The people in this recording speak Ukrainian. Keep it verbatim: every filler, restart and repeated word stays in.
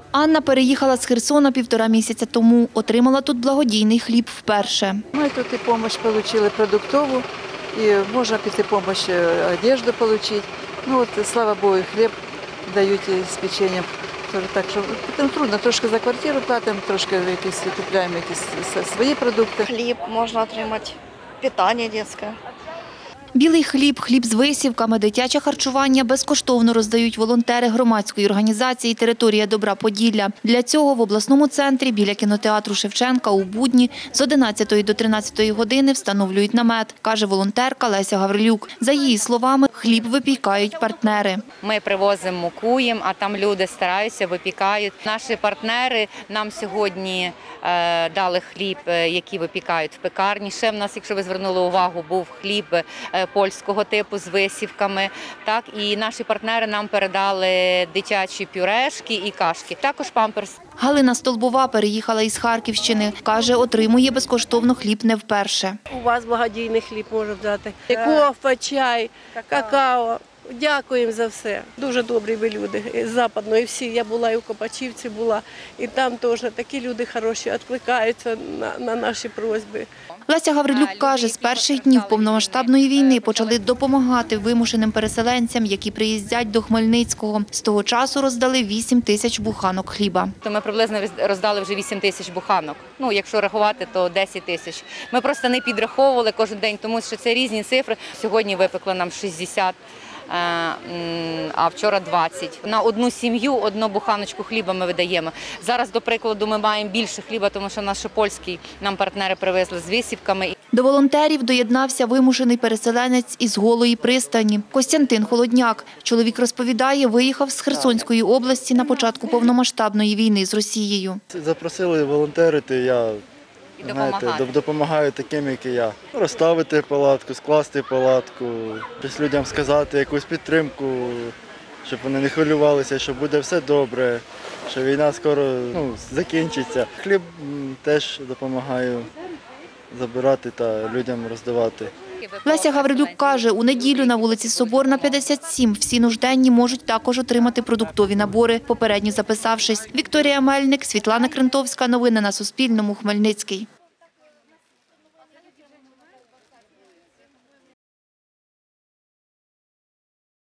Анна переїхала з Херсона півтора місяця тому. Отримала тут благодійний хліб вперше. Ми тут і допомогу отримали продуктову, і можна піти допомогу одежду отримати. Ну от, слава Богу, хліб дають з печеньем. Так що ну, трудно, трошки за квартиру платимо, трошки якісь купуємо якісь свої продукти. Хліб можна отримати, питання дитяче. Білий хліб, хліб з висівками, дитяче харчування безкоштовно роздають волонтери громадської організації «Територія добра Поділля». Для цього в обласному центрі біля кінотеатру Шевченка у будні з одинадцятої до тринадцятої години встановлюють намет, каже волонтерка Леся Гаврилюк. За її словами, хліб випікають партнери. Ми привозимо муку їм, а там люди стараються, випікають. Наші партнери нам сьогодні е, дали хліб, який випікають в пекарні. Ще в нас, якщо ви звернули увагу, був хліб е, польського типу з висівками. Так, і наші партнери нам передали дитячі пюрешки і кашки. Також памперс. Галина Столбова переїхала із Харківщини. Каже, отримує безкоштовно хліб не вперше. У вас благодійний хліб можу взяти. Кофе, чай, какао. Дякуємо за все. Дуже добрі ви люди з Западної всі. Я була і у Копачівці була, і там теж такі люди хороші відкликаються на, на наші просьби. Леся Гаврилюк каже, з перших днів повномасштабної війни почали допомагати вимушеним переселенцям, які приїздять до Хмельницького. З того часу роздали вісім тисяч буханок хліба. Ми приблизно роздали вже вісім тисяч буханок. Ну, якщо рахувати, то десять тисяч. Ми просто не підраховували кожен день, тому що це різні цифри. Сьогодні випекло нам шістдесят. А вчора двадцять. На одну сім'ю одну буханочку хліба ми видаємо. Зараз, до прикладу, ми маємо більше хліба, тому що наш польський нам партнери привезли з висівками. До волонтерів доєднався вимушений переселенець із Голої пристані – Костянтин Холодняк. Чоловік розповідає, виїхав з Херсонської області на початку повномасштабної війни з Росією. Запросили волонтерити, я знаєте, допомагаю таким, як і я. Розставити палатку, скласти палатку, щось людям сказати, якусь підтримку, щоб вони не хвилювалися, що буде все добре, що війна скоро ну, закінчиться. Хліб теж допомагаю забирати та людям роздавати. Леся Гаврилюк каже, у неділю на вулиці Соборна, п'ятдесят сім всі нужденні можуть також отримати продуктові набори, попередньо записавшись. Вікторія Мельник, Світлана Крентовська. Новини на Суспільному. Хмельницький.